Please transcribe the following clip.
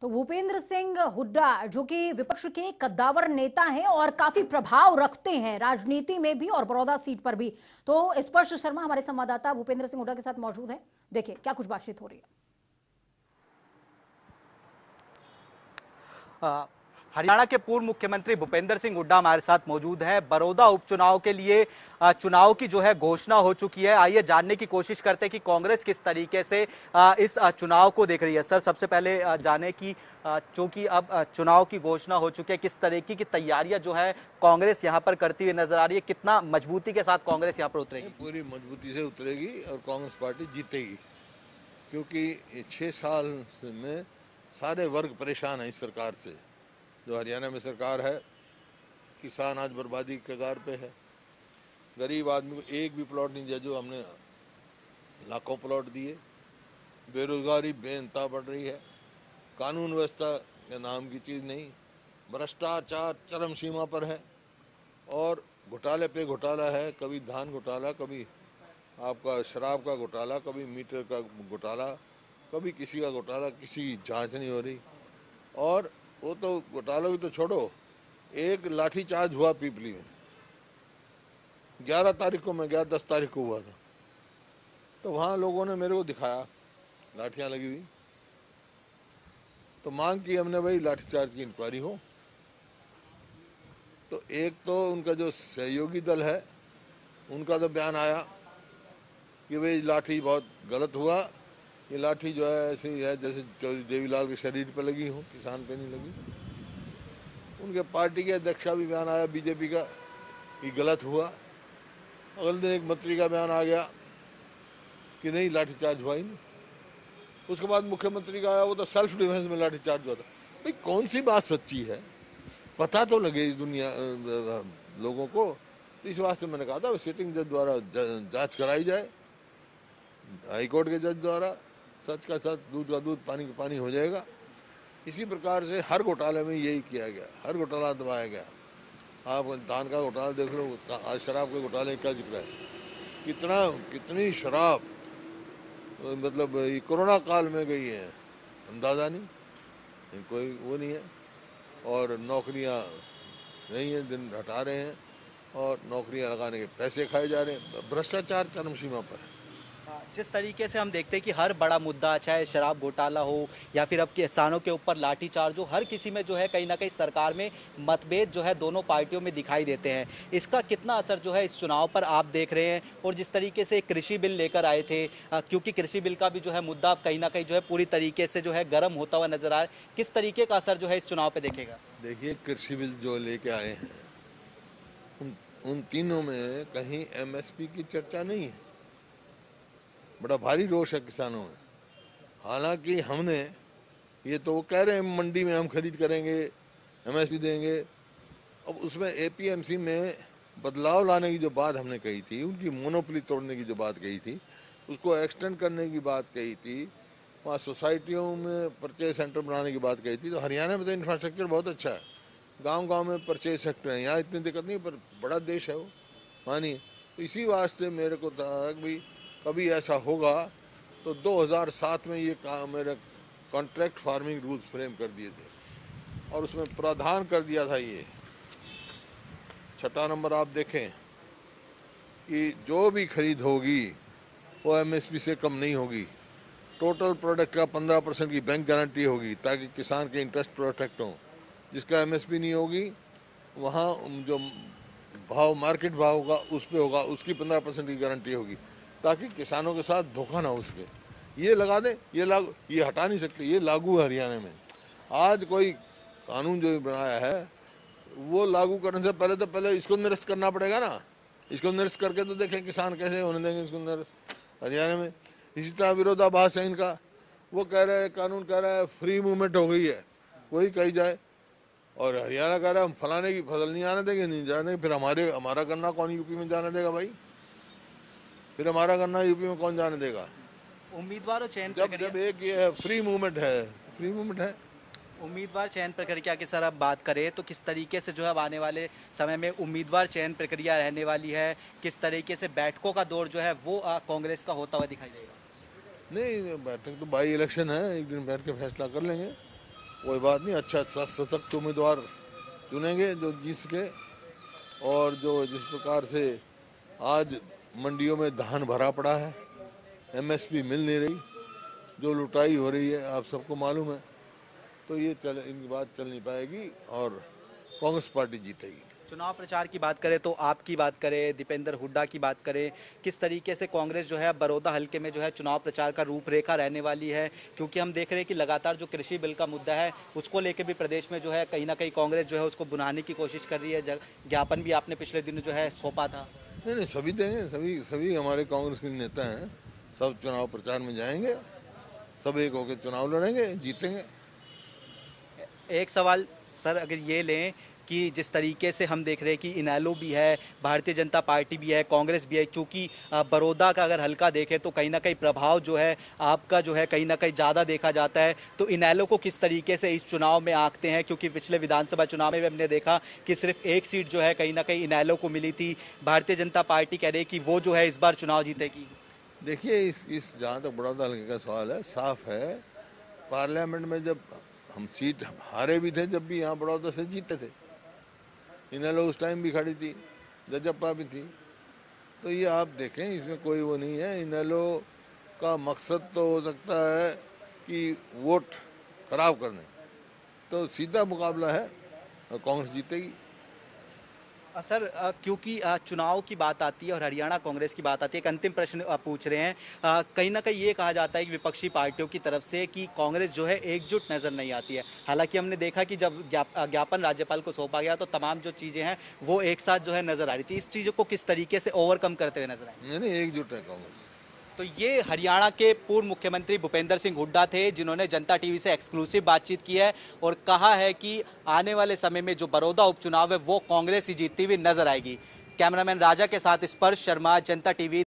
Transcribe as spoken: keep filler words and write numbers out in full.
तो भूपेंद्र सिंह हुड्डा जो कि विपक्ष के कद्दावर नेता हैं और काफी प्रभाव रखते हैं राजनीति में भी और बड़ौदा सीट पर भी। तो स्पर्श शर्मा हमारे संवाददाता भूपेंद्र सिंह हुड्डा के साथ मौजूद हैं। देखिए क्या कुछ बातचीत हो रही है। आ, हरियाणा के पूर्व मुख्यमंत्री भूपेंद्र सिंह हुड्डा हमारे साथ मौजूद हैं। बड़ौदा उपचुनाव के लिए चुनाव की जो है घोषणा हो चुकी है। आइए जानने की कोशिश करते हैं कि कांग्रेस किस तरीके से इस चुनाव को देख रही है। सर, सबसे पहले जाने की क्योंकि अब चुनाव की घोषणा हो चुकी है, किस तरीके की तैयारियां जो है कांग्रेस यहां पर करती हुई नजर आ रही है? कितना मजबूती के साथ कांग्रेस यहां पर उतरेगी? पूरी मजबूती से उतरेगी और कांग्रेस पार्टी जीतेगी, क्योंकि छह साल में सारे वर्ग परेशान है इस सरकार से। जो हरियाणा में सरकार है, किसान आज बर्बादी के कगार पे है। गरीब आदमी को एक भी प्लॉट नहीं दिया, जो हमने लाखों प्लॉट दिए। बेरोजगारी बेइंतहा बढ़ रही है। कानून व्यवस्था के नाम की चीज़ नहीं। भ्रष्टाचार चरम सीमा पर है और घोटाले पे घोटाला है। कभी धान घोटाला, कभी आपका शराब का घोटाला, कभी मीटर का घोटाला, कभी किसी का घोटाला, किसी की जांच नहीं हो रही। और वो तो घोटाला भी तो छोड़ो, एक लाठीचार्ज हुआ पीपली में, ग्यारह तारीख को, मैं गया दस तारीख को हुआ था, तो वहाँ लोगों ने मेरे को दिखाया लाठियाँ लगी हुई। तो मांग की हमने, भाई लाठीचार्ज की इंक्वायरी हो। तो एक तो उनका जो सहयोगी दल है उनका तो बयान आया कि भाई लाठी बहुत गलत हुआ, ये लाठी जो है ऐसे ही है जैसे देवीलाल के शरीर पर लगी हो, किसान पे नहीं लगी। उनके पार्टी के अध्यक्ष का भी बयान आया बीजेपी का कि गलत हुआ। अगले दिन एक मंत्री का बयान आ गया कि नहीं लाठीचार्ज हुआ ही नहीं। उसके बाद मुख्यमंत्री का आया, वो तो सेल्फ डिफेंस में लाठीचार्ज हुआ था। भाई कौन सी बात सच्ची है, पता तो लगे इस दुनिया लोगों को। तो इस वास्ते मैंने कहा था सिटिंग जज द्वारा जांच कराई जाए, हाईकोर्ट के जज द्वारा। सच का सच, दूध का दूध, पानी का पानी हो जाएगा। इसी प्रकार से हर घोटाले में यही किया गया, हर घोटाला दबाया गया। आप धान का घोटाला देख लो, आज शराब के घोटाले का जिक्र है। कितना कितनी शराब मतलब ये कोरोना काल में गई है, अंदाजा नहीं, कोई वो नहीं है। और नौकरियां नहीं है, दिन हटा रहे हैं और नौकरियां लगाने के पैसे खाए जा रहे हैं। भ्रष्टाचार चरम सीमा पर है। जिस तरीके से हम देखते हैं कि हर बड़ा मुद्दा, चाहे शराब घोटाला हो या फिर अब किसानों के ऊपर लाठीचार्ज हो, हर किसी में जो है कहीं ना कहीं सरकार में मतभेद जो है दोनों पार्टियों में दिखाई देते हैं। इसका कितना असर जो है इस चुनाव पर आप देख रहे हैं? और जिस तरीके से कृषि बिल लेकर आए थे, क्योंकि कृषि बिल का भी जो है मुद्दा कहीं ना कहीं जो है पूरी तरीके से जो है गर्म होता हुआ नजर आ रहा है, किस तरीके का असर जो है इस चुनाव पर देखेगा? देखिए, कृषि बिल जो लेके आए हैं उन, उन तीनों में कहीं एम एस पी की चर्चा नहीं है। बड़ा भारी रोष है किसानों में। हालांकि हमने ये तो वो कह रहे हैं मंडी में हम खरीद करेंगे, एम एस पी देंगे। अब उसमें ए पी एम सी में बदलाव लाने की जो बात हमने कही थी, उनकी मोनोपोली तोड़ने की जो बात कही थी, उसको एक्सटेंड करने की बात कही थी, वहाँ सोसाइटियों में परचेज सेंटर बनाने की बात कही थी। तो हरियाणा में तो इंफ्रास्ट्रक्चर बहुत अच्छा है, गाँव गाँव में परचेज सेक्टर है, यहाँ इतनी दिक्कत नहीं, पर बड़ा देश है वो, मानिए। तो इसी वास्ते मेरे को था कि भाई कभी ऐसा होगा तो दो हज़ार सात में ये मेरे कॉन्ट्रैक्ट फार्मिंग रूल्स फ्रेम कर दिए थे और उसमें प्रावधान कर दिया था। ये छठा नंबर आप देखें कि जो भी खरीद होगी वो एम एस पी से कम नहीं होगी। टोटल प्रोडक्ट का पंद्रह परसेंट की बैंक गारंटी होगी ताकि किसान के इंटरेस्ट प्रोटेक्ट हो। जिसका एम एस पी नहीं होगी वहाँ जो भाव मार्केट भाव होगा उस पर होगा, उसकी पंद्रह परसेंट की गारंटी होगी ताकि किसानों के साथ धोखा ना हो सके। ये लगा दे, ये लागू, ये हटा नहीं सकते, ये लागू है हरियाणा में। आज कोई कानून जो बनाया है वो लागू करने से पहले तो पहले इसको निरस्त करना पड़ेगा ना। इसको निरस्त करके तो देखें किसान कैसे होने देंगे इसको निरस्त हरियाणा में। इसी तरह विरोधाभास है इनका। वो कह रहे हैं, कानून कह रहा है फ्री मूवमेंट हो गई है, कोई कही जाए, और हरियाणा कह रहा है हम फलाने की फसल नहीं आने देंगे, नहीं जाने। फिर हमारे हमारा गन्ना कौन यूपी में जाने देगा भाई? फिर हमारा गन्ना यूपी में कौन जाने देगा? उम्मीदवारों चयन जब जब एक ये है फ्री मूवमेंट है, फ्री मूवमेंट है। उम्मीदवार चयन प्रक्रिया की सर अब बात करें तो किस तरीके से जो है आने वाले समय में उम्मीदवार चयन प्रक्रिया रहने वाली है? किस तरीके से बैठकों का दौर जो है वो कांग्रेस का होता हुआ दिखाई देगा? नहीं, बैठक तो बाई इलेक्शन है, एक दिन बैठ के फैसला कर लेंगे। कोई बात नहीं, अच्छा सशक्त उम्मीदवार चुनेंगे जो जीत सके। और जो जिस प्रकार से आज मंडियों में धान भरा पड़ा है, एमएसपी मिल नहीं रही, जो लुटाई हो रही है आप सबको मालूम है, तो ये चल इनकी बात चल नहीं पाएगी और कांग्रेस पार्टी जीतेगी। चुनाव प्रचार की बात करें तो आपकी बात करें, दीपेंद्र हुड्डा की बात करें, किस तरीके से कांग्रेस जो है बड़ौदा हलके में जो है चुनाव प्रचार का रूपरेखा रहने वाली है? क्योंकि हम देख रहे हैं कि लगातार जो कृषि बिल का मुद्दा है उसको लेकर भी प्रदेश में जो है कहीं ना कहीं कांग्रेस जो है उसको बुनाने की कोशिश कर रही है। ज्ञापन भी आपने पिछले दिनों जो है सौंपा था। नहीं नहीं, सभी देंगे, सभी सभी हमारे कांग्रेस के नेता हैं, सब चुनाव प्रचार में जाएंगे, सब एक होकर चुनाव लड़ेंगे, जीतेंगे। एक सवाल सर अगर ये लें कि जिस तरीके से हम देख रहे हैं कि इनेलो भी है, भारतीय जनता पार्टी भी है, कांग्रेस भी है, चूंकि बड़ौदा का अगर हल्का देखें तो कहीं ना कहीं प्रभाव जो है आपका जो है कहीं ना कहीं ज़्यादा देखा जाता है, तो इनेलो को किस तरीके से इस चुनाव में आंकते हैं? क्योंकि पिछले विधानसभा चुनाव में भी हमने देखा कि सिर्फ एक सीट जो है कहीं ना कहीं इनेलो को मिली थी। भारतीय जनता पार्टी कह रही है कि वो जो है इस बार चुनाव जीतेगी। देखिए, इस इस जहाँ तक बड़ौदा हल्के का सवाल है, साफ है, पार्लियामेंट में जब हम सीट हारे भी थे, जब भी यहाँ बड़ौदा से जीते थे, इनेलो उस टाइम भी खड़ी थी, जजप्पा भी थी, तो ये आप देखें, इसमें कोई वो नहीं है। इनेलो का मकसद तो हो सकता है कि वोट खराब करने, तो सीधा मुकाबला है और कांग्रेस जीतेगी। सर क्योंकि चुनाव की बात आती है और हरियाणा कांग्रेस की बात आती है, एक अंतिम प्रश्न पूछ रहे हैं, कहीं ना कहीं ये कहा जाता है कि विपक्षी पार्टियों की तरफ से कि कांग्रेस जो है एकजुट नजर नहीं आती है। हालांकि हमने देखा कि जब ज्ञापन राज्यपाल को सौंपा गया तो तमाम जो चीजें हैं वो एक साथ जो है नजर आ रही थी। इस चीजों को किस तरीके से ओवरकम करते हुए नजर आए? नहीं नहीं, एकजुट है कांग्रेस। तो ये हरियाणा के पूर्व मुख्यमंत्री भूपेंद्र सिंह हुड्डा थे, जिन्होंने जनता टीवी से एक्सक्लूसिव बातचीत की है और कहा है कि आने वाले समय में जो बड़ौदा उपचुनाव है वो कांग्रेस ही जीतती हुई नजर आएगी। कैमरामैन राजा के साथ स्पर्श शर्मा, जनता टीवी।